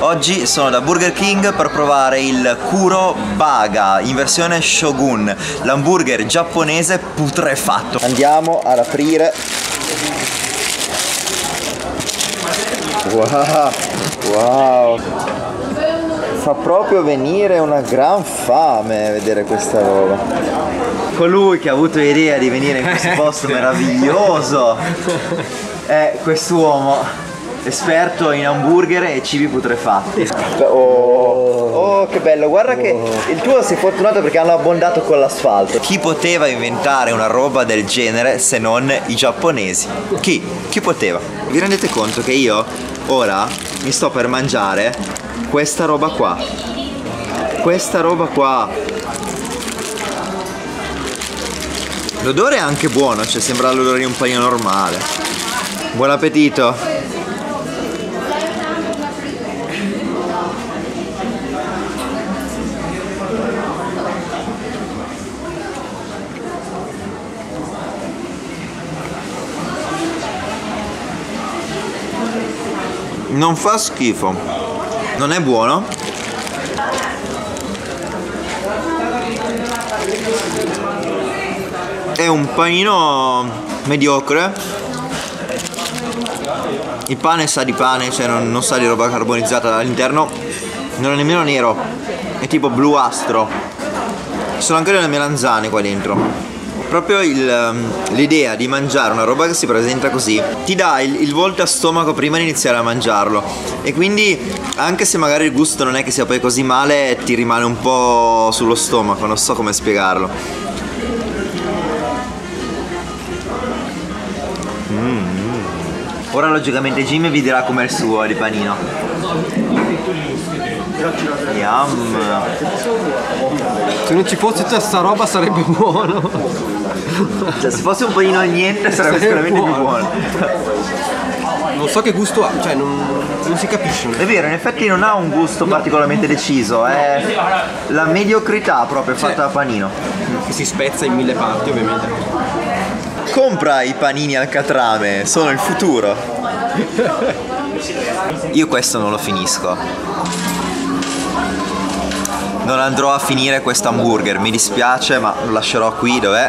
Oggi sono da Burger King per provare il Kuro Baga in versione Shogun, l'hamburger giapponese putrefatto. Andiamo ad aprire. Wow, wow, fa proprio venire una gran fame vedere questa roba. Colui che ha avuto l'idea di venire in questo posto meraviglioso è quest'uomo esperto in hamburger e cibi putrefatti. Oh, che bello, guarda che il tuo sei fortunato perché hanno abbondato con l'asfalto. Chi poteva inventare una roba del genere se non i giapponesi? Chi poteva? Vi rendete conto che io ora mi sto per mangiare questa roba qua? Questa roba qua. L'odore è anche buono, cioè sembra l'odore di un panino normale. Buon appetito! Non fa schifo, non è buono. È un panino mediocre. Il pane sa di pane, cioè non sa di roba carbonizzata. All'interno non è nemmeno nero, è tipo bluastro. Ci sono anche delle melanzane qua dentro. Proprio l'idea di mangiare una roba che si presenta così ti dà il volto a stomaco prima di iniziare a mangiarlo, e quindi anche se magari il gusto non è che sia poi così male, ti rimane un po' sullo stomaco, non so come spiegarlo. Ora logicamente Jimmy vi dirà com'è il suo di panino. Yum. Se non ci fosse tutta sta roba sarebbe buono. Cioè se fosse un panino al niente sarebbe sicuramente più buono. Non so che gusto ha, cioè non si capisce. È vero, in effetti non ha un gusto particolarmente deciso, è la mediocrità proprio fatta da panino. Che si spezza in mille parti ovviamente. Compra i panini al catrame, sono il futuro. Io questo non lo finisco. Non andrò a finire questo hamburger, mi dispiace, ma lo lascerò qui dov'è.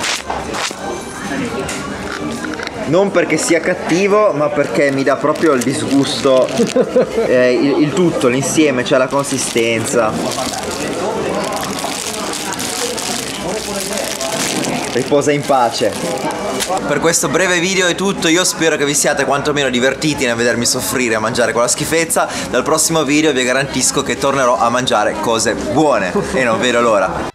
Non perché sia cattivo, ma perché mi dà proprio il disgusto, il tutto, l'insieme, cioè la consistenza. Riposa in pace. Per questo breve video è tutto, io spero che vi siate quantomeno divertiti nel vedermi soffrire a mangiare quella schifezza. Dal prossimo video vi garantisco che tornerò a mangiare cose buone e non vedo l'ora.